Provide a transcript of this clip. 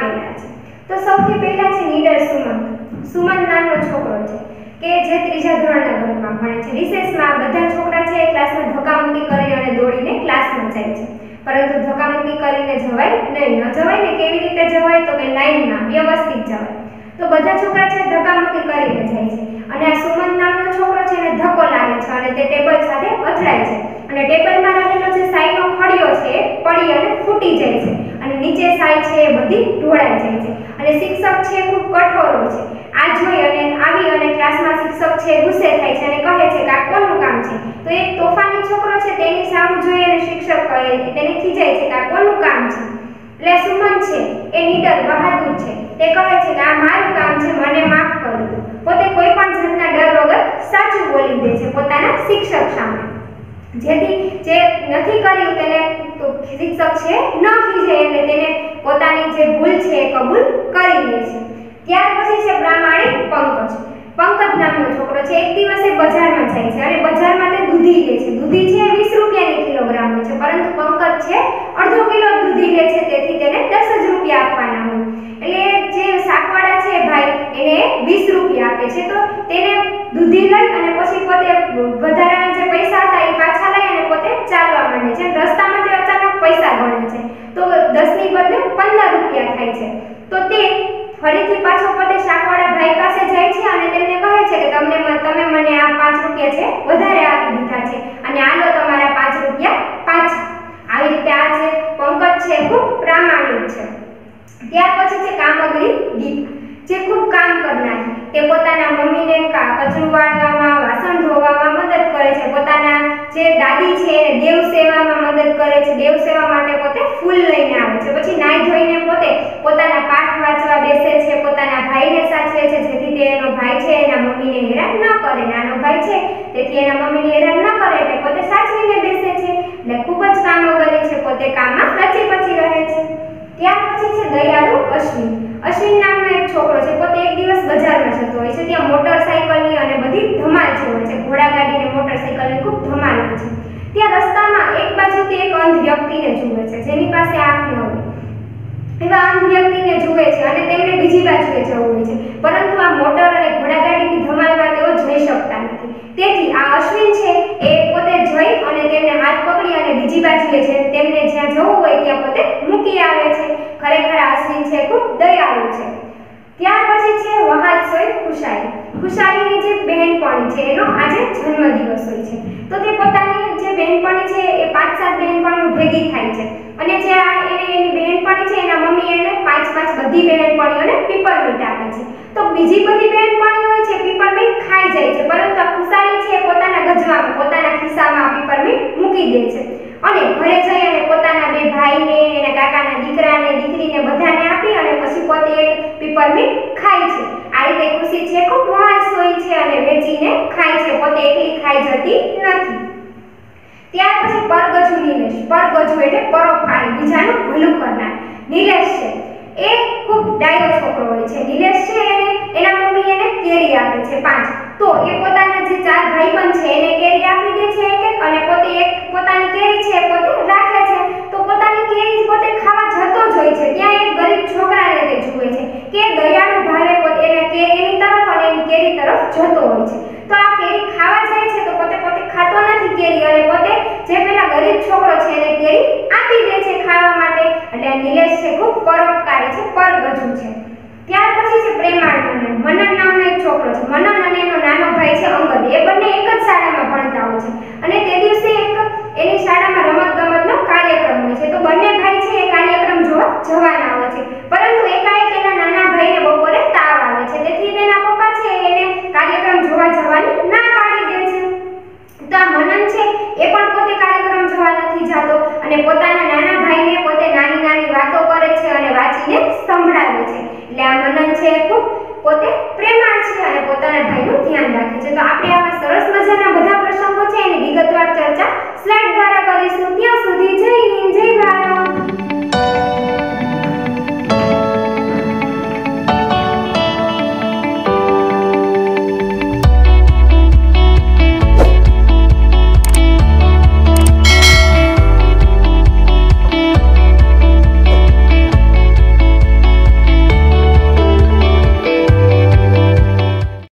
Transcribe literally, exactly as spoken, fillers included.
આપેલા છે। તો સૌથી પહેલા છે નીડર સુમંત। સુમંત નામનો છોકરો છે કે જે ત્રીજા ધોરણના વર્ગમાં ભણે છે। રિસેસમાં બધા છોકરા છે ક્લાસમાં ધક્કામુક્કી કરી અને દોડીને ક્લાસમાં જાય છે, પરંતુ ધક્કામુક્કી કરીને જવાય નહીં। ન જવાય ને કેવી રીતે જવાય? તો કે લાઈનમાં વ્યવસ્થિત જવાય। તો બધા છોકરા છે ધક્કામુક્કી કરીને જાય છે અને આ સુમંત નામનો છોકરો છે એને ધક્કો લાગે છે અને તે ટેબલ સાથે અથડાય છે અને ટેબલમાં રહેલો જે સાઈનો ખડિયો છે એ પડી અને ફૂટી જાય છે અને નીચે સાઈ છે એ બધી ઢોળાઈ જાય છે અને શિક્ષક છે ખૂબ કઠોર હોય છે। આ જોઈ અને આવી અને ક્લાસમાં શિક્ષક છે ગુસ્સે થાય છે અને કહે છે કે આ કોનું કામ છે? તો એક તોફાની છોકરો છે તેની સામે જોઈ અને શિક્ષક કહે તેને ખીજાય છે કે આ કોનું કામ છે? એટલે સુમન છે એ નીડર બહાદુર છે, તે કહે છે કે આ મારું કામ છે, મને માફ કરી દો। પોતે કોઈ પણ જાતના ડર વગર સાચું બોલી દે છે પોતાના શિક્ષક સામે, જેથી જે નથી કર્યું તેને શિક્ષક છે ન ખીજાય અને તેને પોતાની જે ભૂલ છે એ કબૂલ કરી લે છે। ત્યાર પછી છે પ્રામાણિક પંકજ। પંકજ નામનો છોકરો છે એક દિવસે બજારમાં જાય છે અને બજારમાં તે દૂધી લે છે। દૂધી છે વીસ રૂપિયાની કિલોગ્રામ હોય છે, પરંતુ પંકજ છે અડધો કિલો દૂધી લે છે, તેથી તેને દસ જ રૂપિયા આપવાના હોય। એટલે જે શાકવાળા છે ભાઈ એને વીસ રૂપિયા આપે છે, તો તેને દૂધી લઈ અને પછી પોતે વધારાના જે પૈસા હતા એ પાછા લઈ અને પોતે ચાલવા માંડે છે। રસ્તામાં તે અચાનક પૈસા ગણે છે તો દસ ની બદલે પંદર રૂપિયા થાય છે। તો તે ફરીથી પાછો પોતે શાકવાળા ભાઈ પાસે જાય છે અને તેમને કહે છે કે તમને તમે મને આ પાંચ રૂપિયા છે વધારે આપી દીધા છે અને આલો તમારા પાંચ રૂપિયા પાછા। આવી રીતે આ જે પંકજ છે ખૂબ પ્રામાણિક છે। ત્યાર પછી છે કામગરી ગીતા, જે ખૂબ કામ કરનારી। તે પોતાના મમ્મીને કચરું વાળવામાં, વાસણ ધોવામાં મદદ કરે છે, પોતાના જે દાદી છે એને દેવ સેવામાં મદદ કરે છે, દેવ સેવા માટે પોતે ફૂલ લઈને આવે છે, પછી નાઈ ધોઈને પોતે પોતાના પાઠ વાંચવા બેસે છે, પોતાના ભાઈને સાચવે છે જેથી તે એનો ભાઈ છે એના મમ્મીને હેરાન ન કરે। નાનો ભાઈ છે તેથી એના મમ્મીને હેરાન ન કરે એટલે પોતે સાચવીને બેસે છે, એટલે ખૂબ જ કામગરી છે, પોતે કામમાં રચી પચી રહે છે। ત્યાર પછી છે દયાળુ અશ્વિન। અશ્વિન નામનો એક છોકરો છે, પોતે એક દિવસ બજારમાં જતો હોય છે, ત્યાં મોટરસાઇકલની અને બધી ધમાલ જોવે છે, ઘોડાગાડી ને મોટરસાઇકલની ખૂબ ધમાલ હોય છે। ત્યાં રસ્તામાં એક બાજુથી એક અંધ વ્યક્તિને જુએ છે જેની પાસે આંખ ન હોય, એવા અંધ વ્યક્તિને જુએ છે અને તેમને બીજી બાજુએ જવું હોય છે, પરંતુ આ મોટર અને ઘોડાગાડીની ધમાલમાં તેઓ જઈ શકતા નથી। તેથી આ અશ્વિન છે એ પોતે જઈ અને તેમને હાથ પકડી અને બીજી બાજુએ છે તેમને જ્યાં જવું હોય ત્યાં પોતે મૂકી આવે છે। ખરેખર આ અશ્વિન છે ખૂબ દયાળુ છે। ત્યાર પછી છે વહાલસોઈ ખુશાલી। ખુશાલીની જે બહેનપણી છે એનો આજે જન્મદિવસ હોય છે, તો તે પોતાની જે બહેનપણી છે એ પાંચ સાત બહેનપણીઓ ભેગી થાય છે અને જે આ એને એની બહેનપણી છે એના મમ્મી એને પાંચ પાંચ બધી બહેનપણીઓને પીપરમીન્ટ આપે છે। તો બીજી બધી બહેનપણીઓ હોય છે પીપરમીન્ટ ખાઈ જાય છે, પરંતુ આ ખુશાલી છે પોતાના ગજવામાં પોતાના ખિસ્સામાં પીપરમીન્ટ મૂકી દે છે અને ઘરે જઈ અને પોતાના બે ભાઈને, એના કાકાના દીકરાને, દીકરીને બધાને આપી અને પછી પોતે એક પીપરમીન્ટ ખાય છે। આ રીતે ખુશી છે ખૂબ વહાલસોઈ છે અને વેચીને ખાય છે, પોતે એકલી ખાઈ જતી નથી। ત્યાર પછી પરગજુ નિલેશ। પરગજુ એટલે પરોપકારી, બીજાનું ભલું કરનાર। નિલેશ છે એ ખૂબ ડાયો છોકરો હોય છે। નિલેશ છે એને એના મમ્મી એને કેરી આપે છે પાંચ, તો એ પોતાના જે ચાર ભાઈબંધ છે એને કેરી આપી દે છે એક એક અને પોતે એક પોતાની કેરી છે પોતે રાખે છે। તો પોતાની કેરી પોતે ખાવા જતો જ હોય છે, ત્યાં એક ગરીબ છોકરાને તે જુએ છે કે દયાળુ ભાવે પોતે એને કે એની તરફ અને એની કેરી તરફ જતો હોય છે, તો આ કેરી ખાવા જાય છે તો પોતે પોતે ખાતો નથી કેરી અને પોતે જે પેલા ગરીબ છોકરો છે એને કેરી આપી દે છે ખાવા માટે। એટલે નિલેશ છે ખૂબ પરોપકારી છે, પરગજુ છે। ત્યાર પછી છે પ્રેમાળ મનન। મનન નામનો એક છોકરો છે, મનન અને એનો નાનો ભાઈ છે અંગદ, એ બંને એક જ શાળામાં ભણતા હોય છે અને તે દિવસે એક એની શાળામાં રમતગમતનો કાર્યક્રમ હોય છે, તો બંને ભાઈ છે એ કાર્યક્રમ જોવા જવાના હોય છે, પરંતુ એકાએક એના નાના ભાઈને બપોરે તાવ આવે છે, તેથી તેના પપ્પા છે એને કાર્યક્રમ જોવા જવાની ના પાડી દે છે। તો આ મનન છે એ પણ પોતે કાર્યક્રમ જોવા નથી જતો અને પોતાના નાના ભાઈને પોતે નાની નાની વાતો કરે છે અને વાંચીને સંભળાવે છે। એટલે આ મનન છે ખૂબ પોતે પ્રેમાળ છે અને પોતાના ભાઈનું ધ્યાન રાખે છે। તો આ